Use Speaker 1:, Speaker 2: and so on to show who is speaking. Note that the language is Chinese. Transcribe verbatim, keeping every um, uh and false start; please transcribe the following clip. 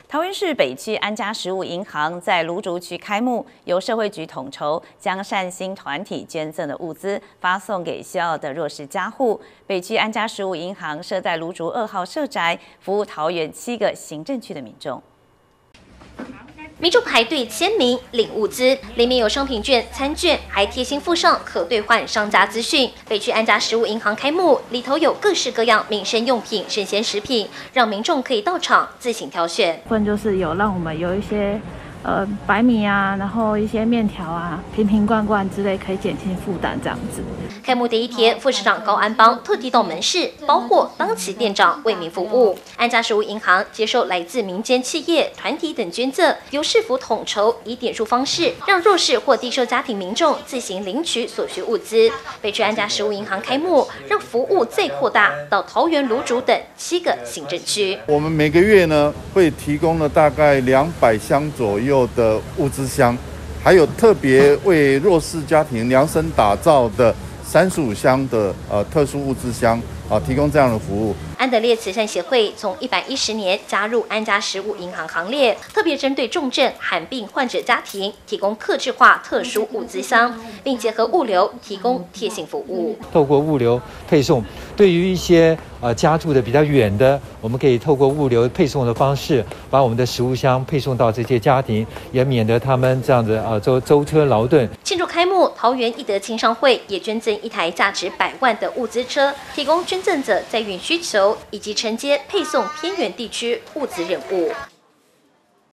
Speaker 1: 桃园市北区安家食物银行在芦竹区开幕，由社会局统筹，将善心团体捐赠的物资发送给需要的弱势家户。北区安家食物银行设在芦竹二号社宅，服务桃园七个行政区的民众。
Speaker 2: 民众排队签名领物资，里面有商品券、餐券，还贴心附上可兑换商家资讯。北区安家食物银行开幕，里头有各式各样民生用品、生鲜食品，让民众可以到场自行挑选。
Speaker 3: 部分就是有让我们有一些呃白米啊，然后一些面条啊、瓶瓶罐罐之类，可以减轻负担这样子。
Speaker 2: 开幕第一天，副市长高安邦特地到门市包货，当起店长为民服务。安家食物银行接受来自民间企业、团体等捐赠，由市府统筹，以点数方式，让弱势或低收家庭民众自行领取所需物资。北区安家食物银行开幕，让服务再扩大到桃园、芦竹等七个行政区。
Speaker 4: 我们每个月呢会提供了大概两百箱左右的物资箱，还有特别为弱势家庭量身打造的三十五箱的呃特殊物资箱啊，提供这样的服务。
Speaker 2: 安德烈慈善协会从一百一十年加入安家食物银行行列，特别针对重症、罕病患者家庭提供客制化特殊物资箱，并结合物流提供贴心服务。
Speaker 5: 透过物流配送，对于一些呃家住的比较远的，我们可以透过物流配送的方式，把我们的食物箱配送到这些家庭，也免得他们这样子啊舟舟车劳顿。
Speaker 2: 庆祝开幕，桃园义德青商会也捐赠一台价值百万的物资车，提供捐赠者载运需求。 以及承接配送偏远地区物资任务。